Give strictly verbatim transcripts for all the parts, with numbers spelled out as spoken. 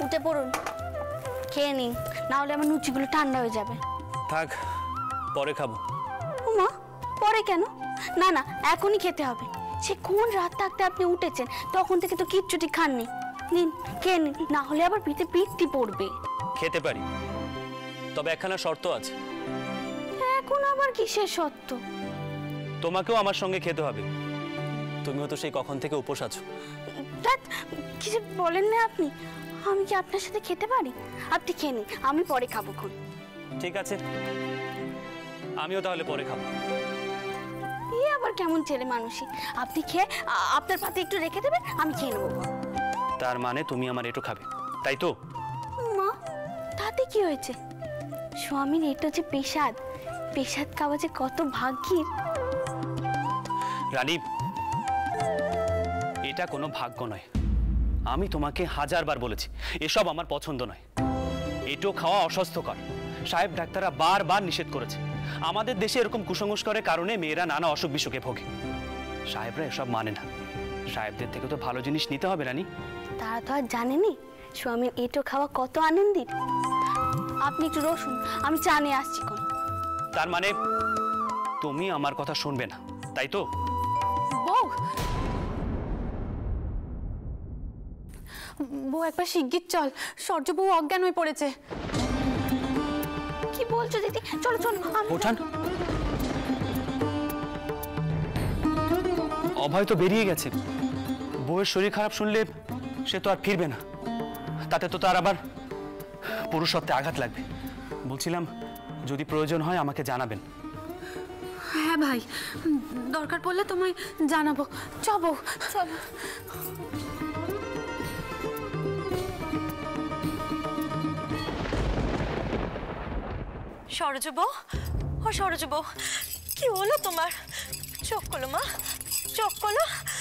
উঠে পড়ুন, খেয়ে নিন, না হলে আমার লুচিগুলো ঠান্ডা হয়ে যাবে। থাক, পরে খাবো। মা, পরে কেন? না না, এখনই খেতে হবে। সে কোন রাত থাকতে আপনি উঠেছেন, তখন থেকে তো কিচ্ছুটি খাননি। নিন, খেয়ে নিন, না হলে আবার পিঠে পিঠটি পড়বে। খেতে পারি, তবে একখানা শর্ত আছে। এখন আবার কিসের শর্ত? তোমাকেও আমার সঙ্গে খেতে হবে। তুমিও তো সেই কখন থেকে উপোস আছো। কিছু বলেন না আপনি? আমি কি আপনার সাথে খেতে পারি? আপনি খেয়ে নিন, আমি পরে খাবো। ঠিক আছে, আমিও তাহলে পরে খাবো। এই আবার কেমন ছেলে মানুষই? আপনি খেয়ে আপনার পাতে একটু রেখে দেবেন, আমি খেয়ে নেবো। তার মানে তুমি আমার এটো খাবে, তাই তো? মা, তাতে কি হয়েছে? স্বামীর এটো যে পেশাদ, পেশাদ খাওয়া যে কত ভাগ্যের। রানী, এটা কোনো ভাগ্য নয়। আমি তোমাকে হাজারবার বলেছি এসব আমার পছন্দ নয়। এটো খাওয়া অস্বাস্থ্যকর। সাহেব ডাক্তাররা বারবার নিষেধ করেছে। আমাদের দেশে এরকম কুসংস্কারের কারণে মেয়েরা নানা অসুখ বিসুখে ভোগে। সাহেবরা এসব মানে না। সাহেবদের থেকে তো ভালো জিনিস নিতে হবে রানী। তারা তো আর জানেনি স্বামীর এটো খাওয়া কত আনন্দের। আপনি একটু রসুন, আমি চা নিয়ে আসছি। কোন তার মানে তুমি আমার কথা শুনবে না, তাই তো? বউ, বউ একবার শিগগির চল, সূর্য বউ অজ্ঞান হয়ে পড়েছে। কি বলছো দিদি? চলো চলো। ওঠান। অভয় তো বেরিয়ে গেছে। বউয়ের শরীর খারাপ শুনলে সে তো আর ফিরবে না। তাতে তো তার আবার পুরুষত্বে আঘাত লাগবে। বলছিলাম যদি প্রয়োজন হয় আমাকে জানাবেন। হ্যাঁ ভাই, দরকার পড়লে তোমায় জানাবো। চল বউ, চল। সরোজ বউ, ও সরোজ বউ, কি হলো তোমার? চোখ খোলো মা, চোখ খোলো।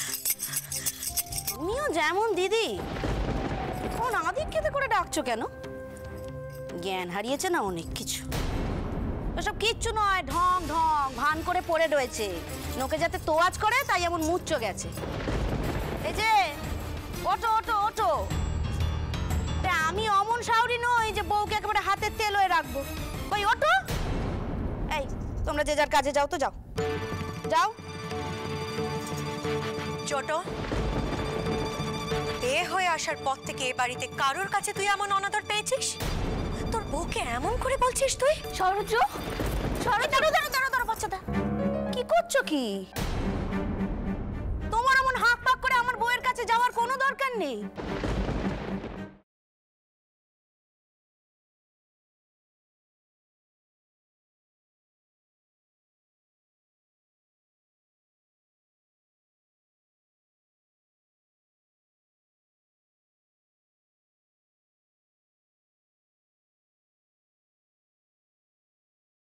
তুমিও যেমন দিদি, কোন আদিক্ষেতে করে ডাকছো কেন? জ্ঞান হারিয়েছে না অনেক কিছু। ওসব কিচ্ছু নয়, ঢং ঢং ভান করে পড়ে রয়েছে। নোকে যাতে তোয়াজ করে তাই এমন মুচ্চ গেছে। এই যে ওটো ওটো ওটো, আমি অমন শাউরি নই যে বউকে একেবারে হাতের তেল হয়ে রাখবো। ওই ওটো, এই তোমরা যে যার কাজে যাও তো, যাও যাও। ছোট, এ হয়ে আসার পর থেকে এ বাড়িতে কারোর কাছে তুই এমন অনাদর পেয়েছিস? তোর বউকে এমন করে বলছিস তুই? সরোজ, সরোজ, দাঁড়ো দাঁড়ো দাঁড়ো দাঁড়ো বাচ্চাটা, কি করছো কি? তোমার এমন হাঁক পাক করে আমার বউয়ের কাছে যাওয়ার কোনো দরকার নেই।